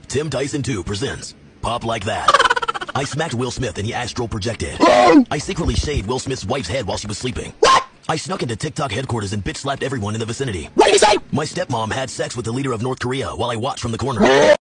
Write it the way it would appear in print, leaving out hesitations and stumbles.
Tim Tyson 2 presents Pop Like That. I smacked Will Smith and he astral projected. I secretly shaved Will Smith's wife's head while she was sleeping. What? I snuck into TikTok headquarters and bitch slapped everyone in the vicinity. What did he say? My stepmom had sex with the leader of North Korea while I watched from the corner.